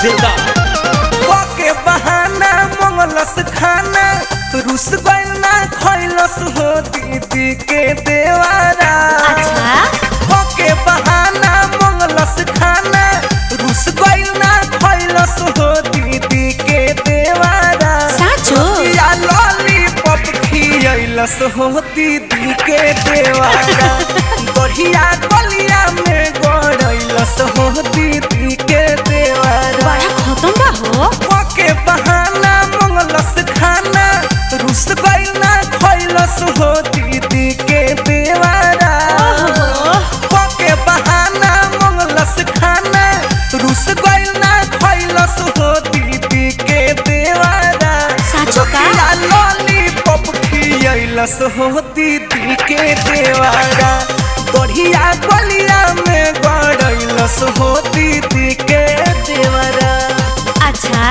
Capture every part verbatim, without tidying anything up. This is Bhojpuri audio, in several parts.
दिलदार के बहाना मंगलस खाना रुस गइल ना खइलस हो दीदी के देवारा। अच्छा के बहाना मंगलस खाना रुस गइल ना खइलस हो दीदी के देवारा। साचो या लॉलीपॉप खियलस हो दीदी के देवारा। बढ़िया गलिया में गड़लस हो दीदी के देवारा। बड़ा खत्म बा हो के बहाना मंगलस खाना रुस गइल ना खइलस हो दीदी के देवारा। के बहाना मंगलस खाना रुस गइल ना खइलस हो दीदी के देवारा। साचो का लॉलीपॉप खियलस हो दीदी के देवारा। बढ़िया गलिया में गड़लस हो दीदी के देवारा। अच्छा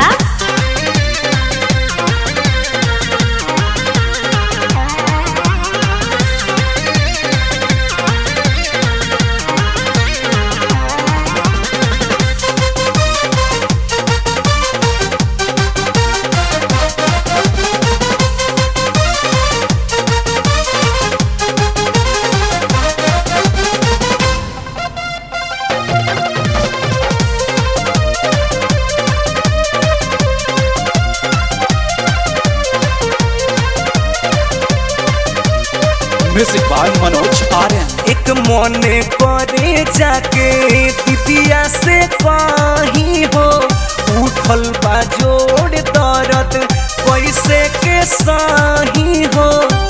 म्यूजिक बाय मनोज आर्यन। एक मने करे जाके दीदिया से कहीं हो उठल बा जोड़ दर्द कैसे के सही हो।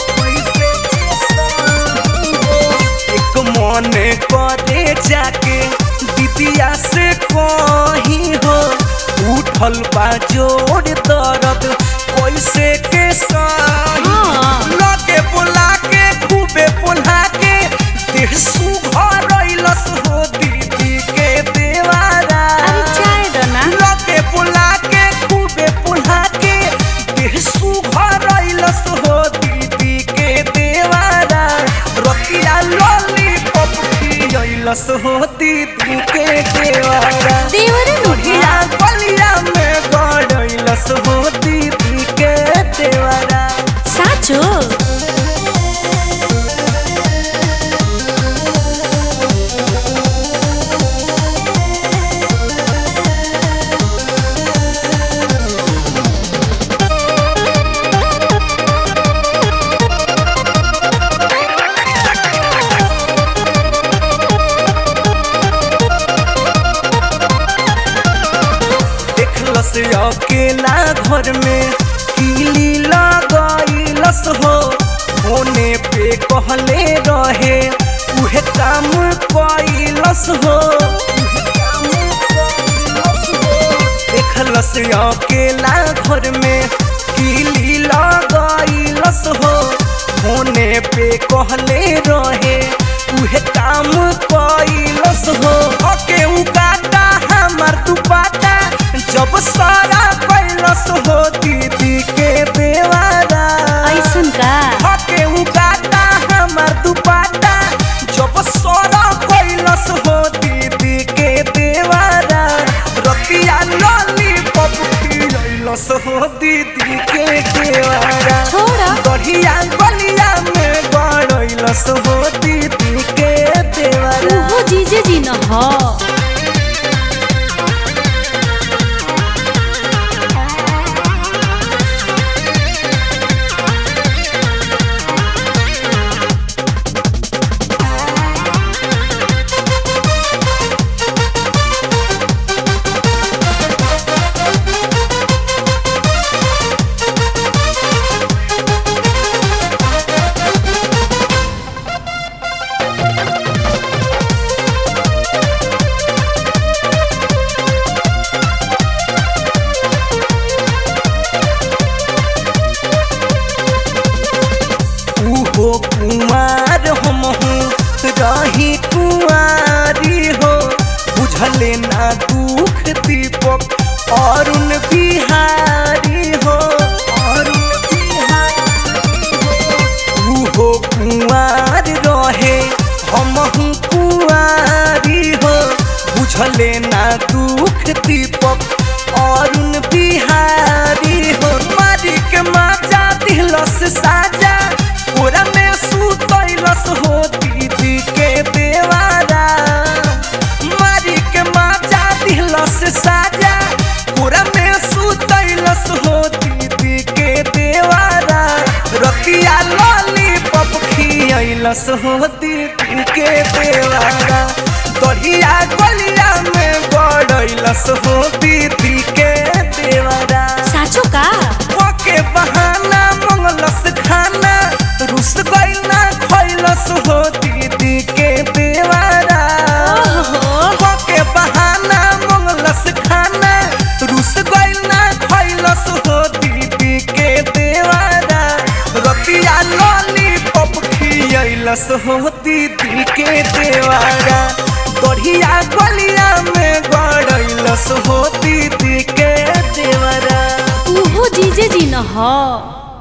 एक मने करे जाके दीदिया से कहीं हो उठल बा जोड़ दर्द कैसे के सही। लगे बुला के खूबे पुल्हा के देह सुघरैलस हो दीदी के देवारा। लगे बुला के खूबे पुल्हा के देह सुघरैलस हो दीदी के देवारा। रतिया लॉलीपॉप खियलस हो दीदी के देवारा। बढ़िया गलिया में गड़लस हो दीदी के देवारा। साचो देखलस अकेला घर में कीली लगैलस हो। होने पे कहले रहे उहे काम कैलस हो। देखलस अकेला घर में कीली लगैलस हो। होने पे कहले रहे उहे काम कैलस हो। ओके उगाता हमार दुपाटा जब सारा कैलस हो दीदी के देवारा। ऐसन का हके उगाता हमार दुपाटा जब सारा कैलस हो दीदी के देवारा। रतिया लॉलीपॉप खियलस हो दीदी के देवारा। छोड़ा बढ़िया गलिया में गड़लस हो दीदी के देवारा। वो जीजे जी न हो कुमार हम रही कुआरी हो। बुझले ना दुख दीपक अरुण बिहारी हो। अरुण बिहारी हो कुआर रहे हम कुआरी हो। बुझले ना दुख दीपक खियलस हो दीदी के देवारा दरिया गलिया में गड़ैलस हो दीदी के देवारा साचो का के बहाना मंगलस खाना रुस गइल ना खइलस हो दीदी के देवारा के बहाना मंगलस खाना रुस गइल ना खइलस हो दीदी के देवारा रतिया लॉलीपॉप खियलस हो दीदी के देवारा दरिया गलिया में गड़ैलस हो दीदी के देवारा उहो जीजे जी न हो।